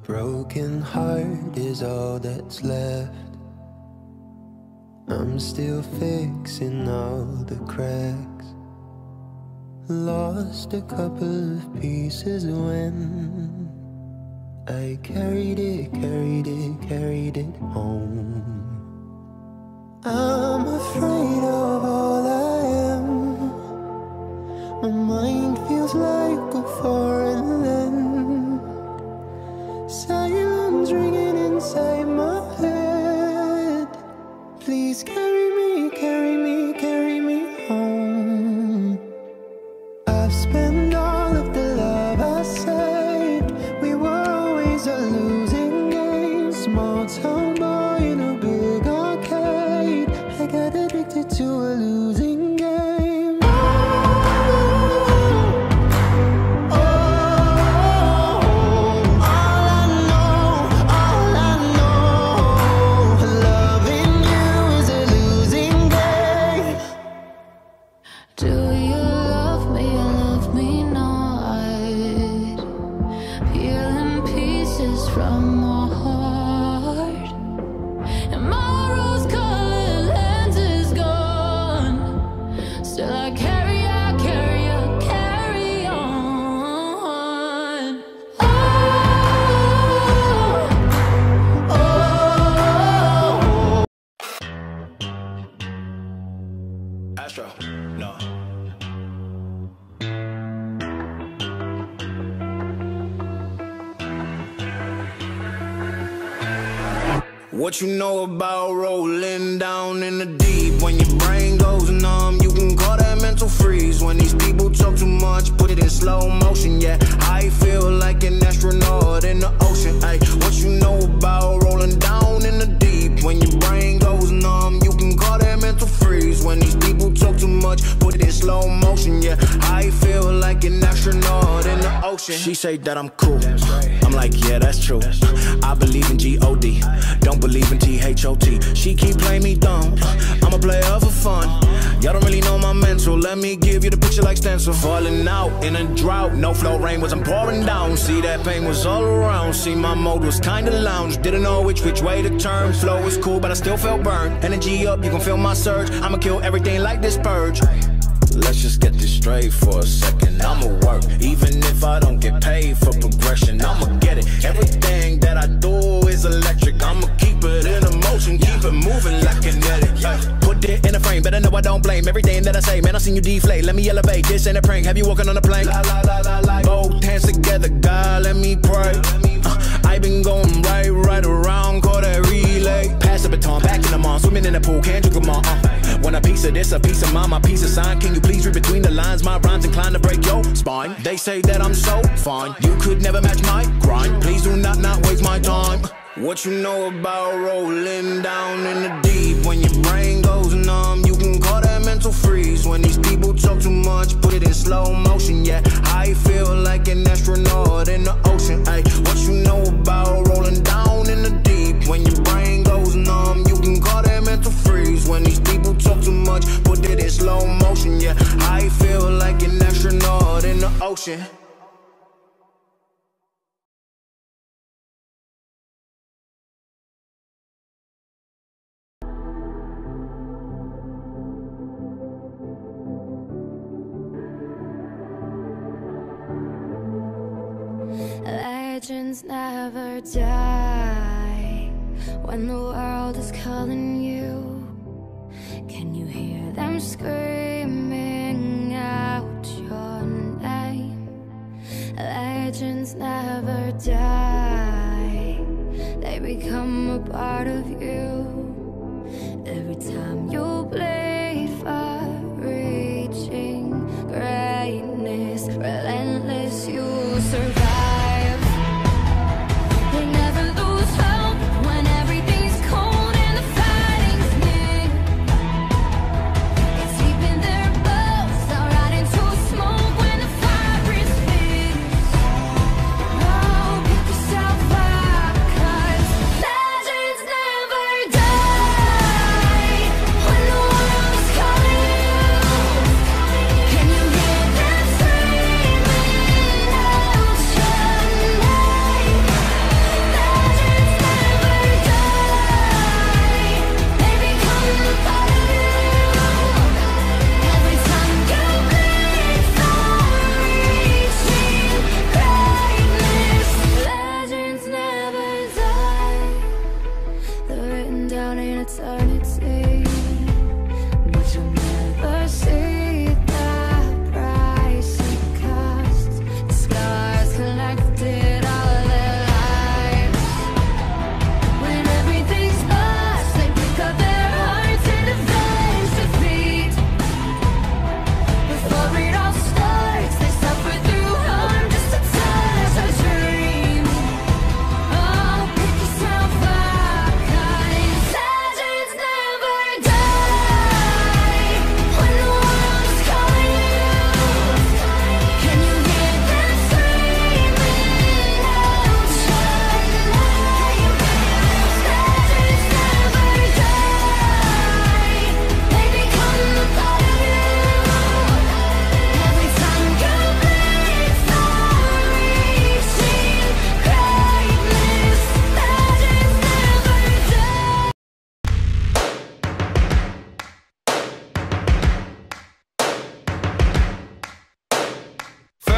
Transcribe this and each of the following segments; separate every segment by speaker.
Speaker 1: broken heart is all that's left. I'm still fixing all the cracks. Lost a couple of pieces when I carried it home. I'm afraid of all I am. My mind feels like a foreign land. Silence ringing inside my head. Please carry me, carry me, carry me home. I've spent all of the love I saved. We were always a losing game. Small town boy in a big arcade. I got addicted to a losing game.
Speaker 2: Astro, no. What you know about rolling down in the deep? When your brain goes numb, you can call that mental freeze. When these people talk too much, put it in slow motion. Yeah, I feel like an astronaut in the ocean. Ay, what you know about rolling down in the deep? When your brain goes numb, you can call that mental freeze. When these people talk too much, put it in slow motion. Yeah, I feel like an astronaut in the ocean. She say that I'm cool. I'm like, yeah, that's true. I believe in G-O-D, don't believe in T-H-O-T. She keep playing me dumb. I'm a player for fun. Y'all don't really know my mental. Let me give you the picture like stencil. Falling out in a drought. No flow rain wasn't pouring down. See, that pain was all around. See, my mode was kinda lounge. Didn't know which way to turn. Flow was cool, but I still felt burned. Energy up, you can feel my surge. I'ma kill everything like this purge. Let's just get this straight for a second. I'ma work, even if I don't get paid for progression. I'ma get it. Everything that I do is electric. I'ma keep it in motion, keep it moving like kinetic. Put it in a frame, better know I don't blame everything that I say. Man, I seen you deflate. Let me elevate. This ain't a prank. Have you walking on a plane? Both hands together, God, let me pray. I been going right around, call that relay. Pass the baton, back in the mall, swimming in the pool, can't drink them all. Want a piece of this, a piece of mine, my piece of sign. Can you please read between the lines? My rhymes inclined to break your spine. They say that I'm so fine, you could never match my grind. Please do not waste my time. What you know about rolling down in the deep? When your brain goes numb, you can call that mental freeze. When these people talk too much, put it in slow motion. Yeah, I feel like an astronaut in the ocean. Ay, what you know about rolling down in the deep? When your brain goes numb, you can call that mental freeze. When these people talk too much, put it in slow motion. Yeah, I feel like an astronaut in the ocean.
Speaker 3: Legends never die when the world is calling you. Can you hear them screaming out your name? Legends never die, they become a part of you. Every time you bleed for reaching greatness, relentless, you survive.
Speaker 4: Can you hear them screaming?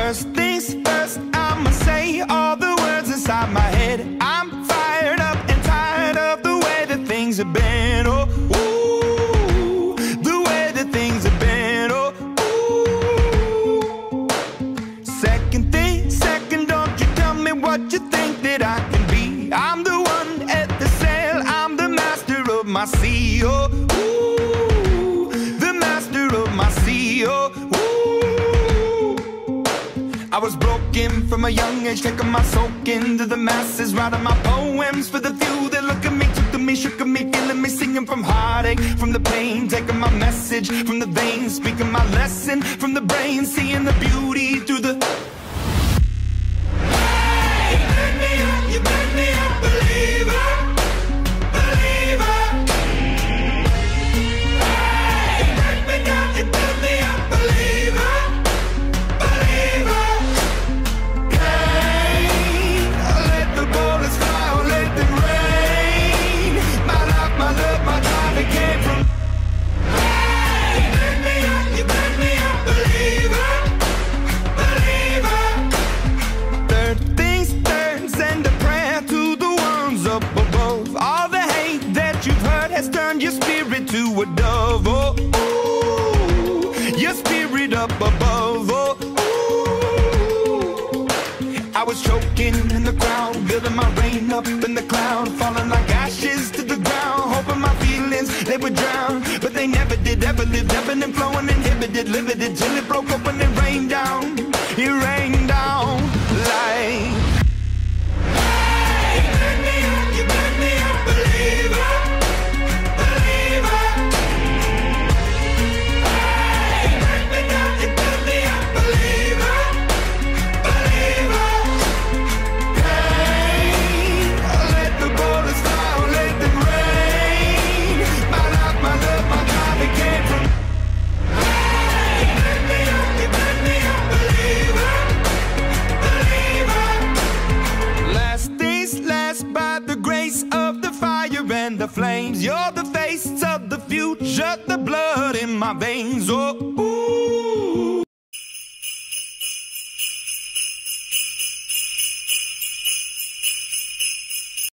Speaker 1: First things first, I'ma say all the words inside my head. I'm fired up and tired of the way that things have been. Oh, ooh, the way that things have been. Oh, ooh. Second thing, second, don't you tell me what you think that I can be. I'm the one at the sail, I'm the master of my sea. Oh, ooh, the master of my sea. Oh, ooh. I was broken from a young age, taking my soak into the masses, writing my poems for the few that look at me, took to me, shook at me, feeling me, singing from heartache, from the pain, taking my message from the veins, speaking my lesson from the brain, seeing the beauty through the... Hey, you make me up, you make me a believer, believer. Hey, you break me down, you build me up, believer, believer. Has turned your spirit to a dove. Oh, ooh, your spirit up above. Oh, ooh. I was choking in the crowd, building my rain up in the cloud, falling like ashes to the ground, hoping my feelings they would drown, but they never did. Ever lived, ebbing and flowing, inhibited, limited, till it broke open and rained down. It rained down like... Hey, you make me up, you make me a believer. The flames, you're the face of the future, the blood in my veins. Oh, ooh.